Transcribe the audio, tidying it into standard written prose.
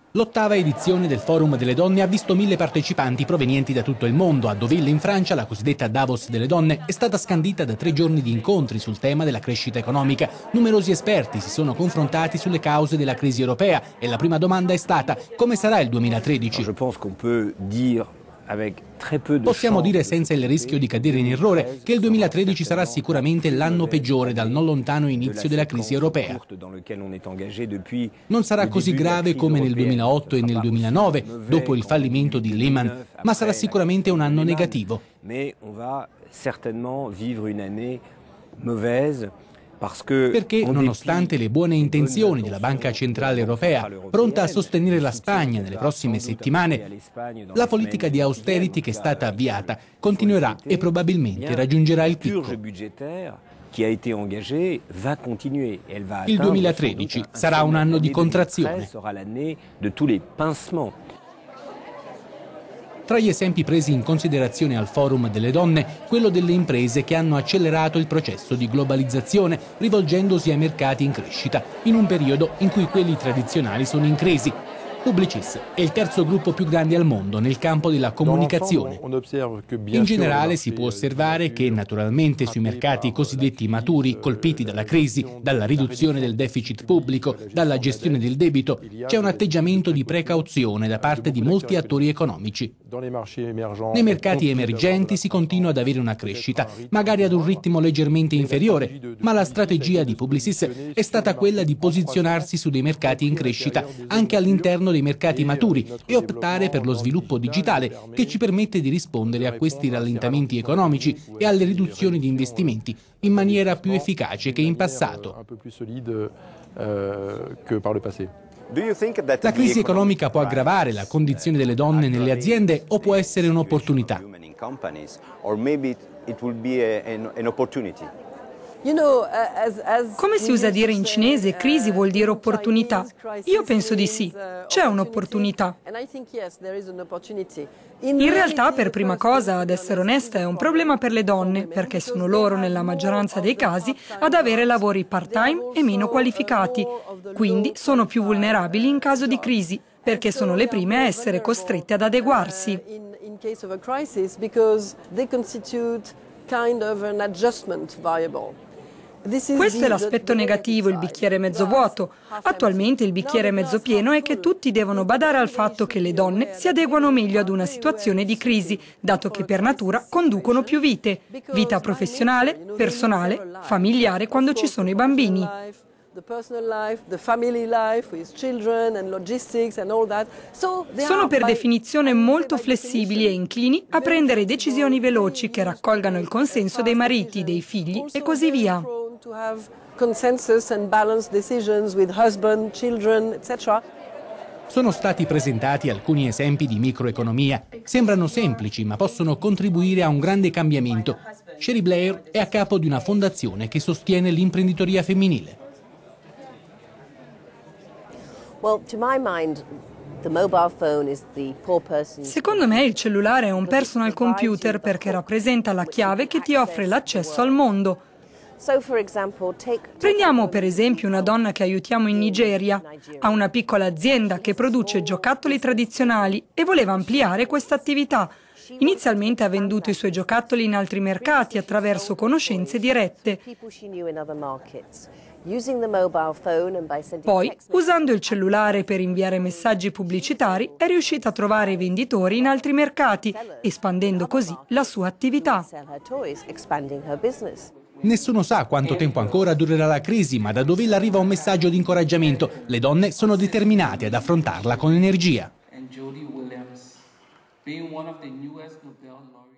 L'8ª edizione del Forum delle Donne ha visto 1000 partecipanti provenienti da tutto il mondo. A Deauville, in Francia, la cosiddetta Davos delle donne è stata scandita da 3 giorni di incontri sul tema della crescita economica. Numerosi esperti si sono confrontati sulle cause della crisi europea e la prima domanda è stata: come sarà il 2013? Possiamo dire senza il rischio di cadere in errore che il 2013 sarà sicuramente l'anno peggiore dal non lontano inizio della crisi europea. Non sarà così grave come nel 2008 e nel 2009, dopo il fallimento di Lehman, ma sarà sicuramente un anno negativo. Perché, nonostante le buone intenzioni della Banca Centrale Europea, pronta a sostenere la Spagna nelle prossime settimane, la politica di austerity che è stata avviata continuerà e probabilmente raggiungerà il picco. Il 2013 sarà un anno di contrazione. Tra gli esempi presi in considerazione al Forum delle donne, quello delle imprese che hanno accelerato il processo di globalizzazione, rivolgendosi ai mercati in crescita, in un periodo in cui quelli tradizionali sono in crisi. Publicis è il terzo gruppo più grande al mondo nel campo della comunicazione. In generale si può osservare che naturalmente sui mercati cosiddetti maturi, colpiti dalla crisi, dalla riduzione del deficit pubblico, dalla gestione del debito, c'è un atteggiamento di precauzione da parte di molti attori economici. Nei mercati emergenti si continua ad avere una crescita, magari ad un ritmo leggermente inferiore, ma la strategia di Publicis è stata quella di posizionarsi su dei mercati in crescita, anche all'interno dei mercati maturi, e optare per lo sviluppo digitale che ci permette di rispondere a questi rallentamenti economici e alle riduzioni di investimenti in maniera più efficace che in passato. La crisi economica può aggravare la condizione delle donne nelle aziende o può essere un'opportunità? Come si usa dire in cinese, crisi vuol dire opportunità. Io penso di sì, c'è un'opportunità. In realtà, per prima cosa, ad essere onesta, è un problema per le donne, perché sono loro, nella maggioranza dei casi, ad avere lavori part-time e meno qualificati. Quindi sono più vulnerabili in caso di crisi, perché sono le prime a essere costrette ad adeguarsi. Questo è l'aspetto negativo, il bicchiere mezzo vuoto. Attualmente il bicchiere mezzo pieno è che tutti devono badare al fatto che le donne si adeguano meglio ad una situazione di crisi, dato che per natura conducono più vite. Vita professionale, personale, familiare quando ci sono i bambini. Sono per definizione molto flessibili e inclini a prendere decisioni veloci che raccolgano il consenso dei mariti, dei figli e così via. Sono stati presentati alcuni esempi di microeconomia. Sembrano semplici, ma possono contribuire a un grande cambiamento. Cherie Blair è a capo di una fondazione che sostiene l'imprenditoria femminile. Secondo me il cellulare è un personal computer perché rappresenta la chiave che ti offre l'accesso al mondo. Prendiamo per esempio una donna che aiutiamo in Nigeria. Ha una piccola azienda che produce giocattoli tradizionali e voleva ampliare questa attività. Inizialmente ha venduto i suoi giocattoli in altri mercati attraverso conoscenze dirette. Poi, usando il cellulare per inviare messaggi pubblicitari, è riuscita a trovare venditori in altri mercati, espandendo così la sua attività. Nessuno sa quanto tempo ancora durerà la crisi, ma da Deauville arriva un messaggio di incoraggiamento. Le donne sono determinate ad affrontarla con energia.